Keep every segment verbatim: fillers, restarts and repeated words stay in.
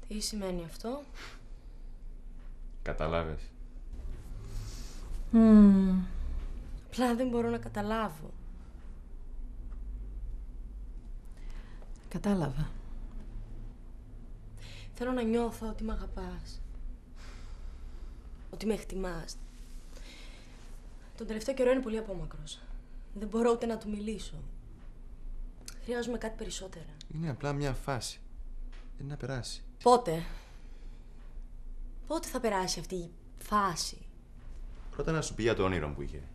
Τι σημαίνει αυτό? Κατάλαβες. Mm. Απλά δεν μπορώ να καταλάβω. Κατάλαβα. Θέλω να νιώθω ότι με αγαπάς. Ότι με εκτιμάς. Τον τελευταίο καιρό είναι πολύ απόμακρος. Δεν μπορώ ούτε να του μιλήσω. Χρειάζομαι κάτι περισσότερα. Είναι απλά μια φάση. Είναι να περάσει. Πότε? Πότε θα περάσει αυτή η φάση? Πρώτα να σου πει για το όνειρο που είχε.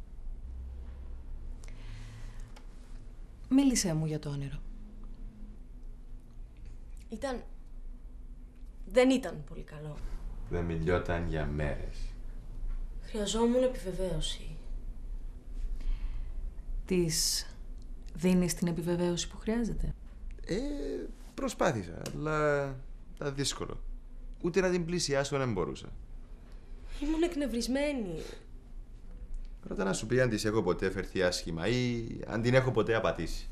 Μίλησέ μου για το όνειρο. Ήταν... Δεν ήταν πολύ καλό. Δεν μιλιόταν για μέρες. Χρειαζόμουν επιβεβαίωση. Της δίνεις την επιβεβαίωση που χρειάζεται? Ε, προσπάθησα, αλλά ήταν δύσκολο. Ούτε να την πλησιάσω δεν μπορούσα. Ήμουν εκνευρισμένη. Πρώτα να σου πει αν της έχω ποτέ φερθεί άσχημα ή αν την έχω ποτέ απατήσει.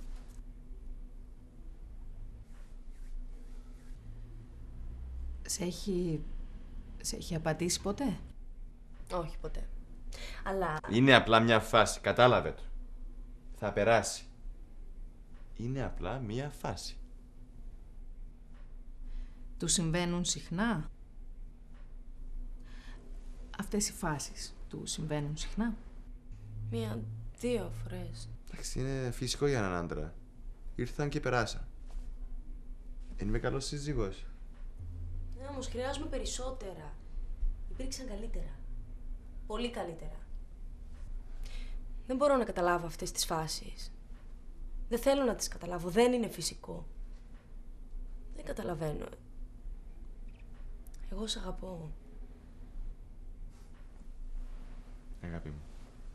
Σε έχει... σε έχει απατήσει ποτέ? Όχι ποτέ. Αλλά... Είναι απλά μια φάση, κατάλαβε το. Θα περάσει. Είναι απλά μια φάση. Του συμβαίνουν συχνά? Αυτές οι φάσεις του συμβαίνουν συχνά? Μία, δύο φορές. Εντάξει, είναι φυσικό για έναν άντρα. Ήρθαν και περάσαν. Δεν είμαι καλός σύζυγος. Ναι, όμως χρειάζομαι περισσότερα. Υπήρξαν καλύτερα. Πολύ καλύτερα. Δεν μπορώ να καταλάβω αυτές τις φάσεις. Δεν θέλω να τις καταλάβω. Δεν είναι φυσικό. Δεν καταλαβαίνω. Εγώ σ' αγαπώ. Αγάπη μου.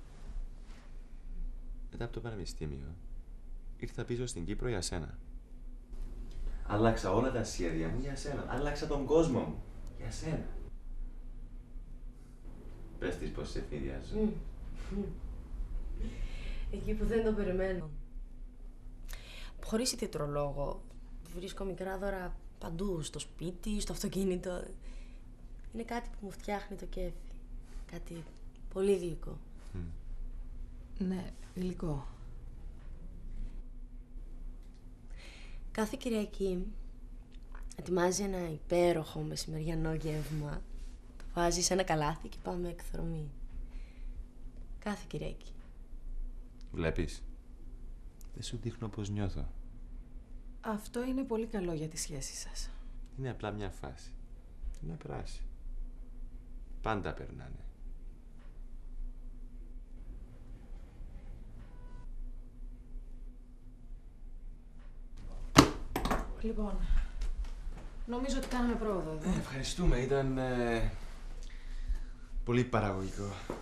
Μετά από το πανεπιστήμιο, ήρθα πίσω στην Κύπρο για σένα. Άλλαξα όλα τα σχέδια μου για σένα. Άλλαξα τον κόσμο μου για σένα. Πες της πως σε φίδιαζω. Mm. Εκεί που δεν το περιμένω. Χωρίς ιδιαίτερο λόγο, βρίσκω μικρά δώρα παντού, στο σπίτι, στο αυτοκίνητο. Είναι κάτι που μου φτιάχνει το κέφι. Κάτι πολύ γλυκό. Mm. Ναι, γλυκό. Κάθε Κυριακή ετοιμάζει ένα υπέροχο μεσημεριανό γεύμα. Το βάζει σε ένα καλάθι και πάμε εκδρομή. Κάθε Κυριακή. Βλέπεις. Δεν σου δείχνω πως νιώθω. Αυτό είναι πολύ καλό για τη σχέση σας. Είναι απλά μια φάση. Είναι να περάσει. Πάντα περνάνε. Λοιπόν, νομίζω ότι κάναμε πρόοδο εδώ. Ε, ευχαριστούμε. Ήταν ε, πολύ παραγωγικό.